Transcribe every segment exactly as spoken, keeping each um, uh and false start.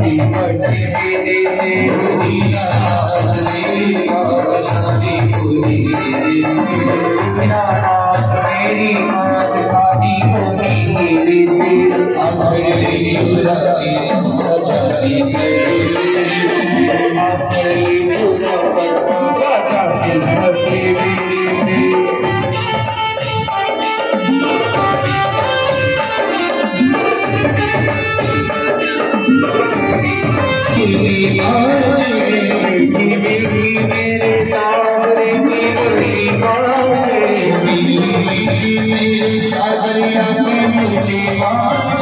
शादी पढ़ने मेरे से होगी नाराज रे और शादी होगी मेरे से मेरा नाथ मेरी नाथ शादी होगी मेरे से अगले शुरा की शादी मेरे से अगले शुरा की शादी मेरे से मेरे सावरे की बड़ी बात मेरे सावरिया की बड़ी बात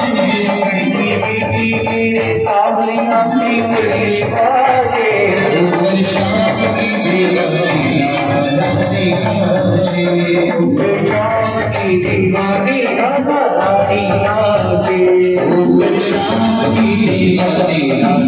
मेरे सावरिया की बड़ी बात शाम की दीवानी शाम की दीवानी शाम की दीवानी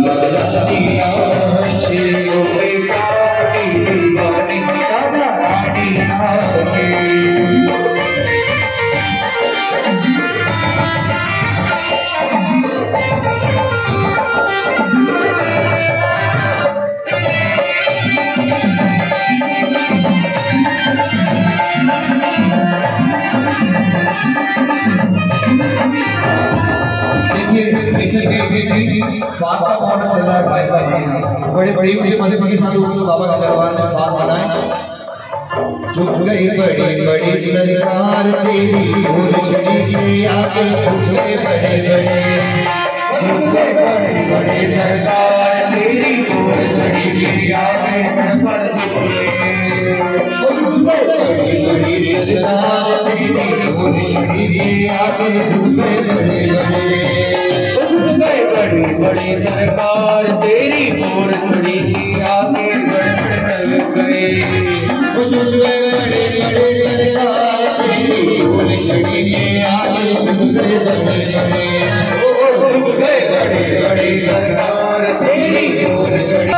फार का माहौल चल रहा है भाई भाई बड़े बड़े से मजे मजे साथ लोग बाबा के दरबार में फार बनाए झुक गई बड़ी बड़ी सरकार तेरी और चढ़ी के आगे झुक गए बड़े बड़े झुक गए बड़े बड़े सरकार तेरी और चढ़ी के आगे पर झुक गए झुक गए बड़ी बड़ी सरकार तेरी और चढ़ी के आगे झुक गए बड़े बड़े बड़ी बड़ी सरकार तेरी और छड़ी की आगे बढ़ चल गए झुक गए बड़े बड़े सरकार तेरी और छड़ी के आगे झुक गए बड़े बड़े झुक गए बड़े बड़े सरकार तेरी और छड़ी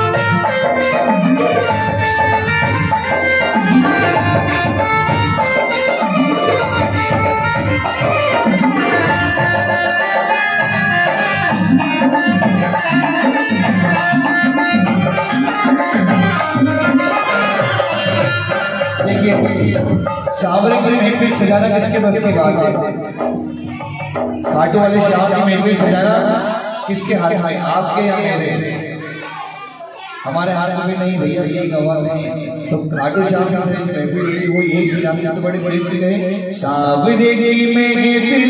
सावरे की महफिल सजाना किसके बस की बात है खाटू वाले शाह की महफिल सजाना किसके हाथ में आपके या मेरे हमारे हाथ में नहीं भैया ये गवाह नहीं तो खाटू शाह की महफिल वो एक ही नाम तो बड़े बड़े से गए सावरे की महफिल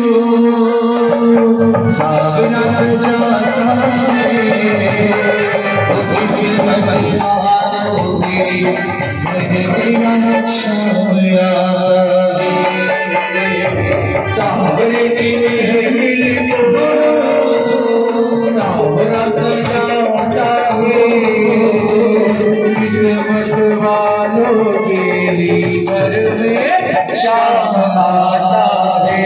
को सावरा सजाता है किसी महिला सावरे की महफिल को सावरा सजाता है किस्मत वालों के घर में शाम आता है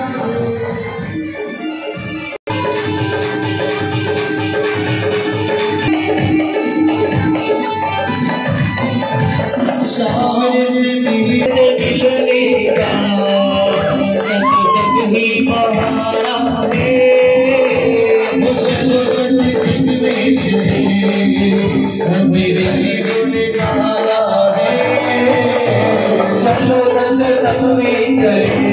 सामने से मिलने का जब तक ही बहाना है मुझको सच सिंह में चले मेरे गुण गाना है चलो रंग रंग में चले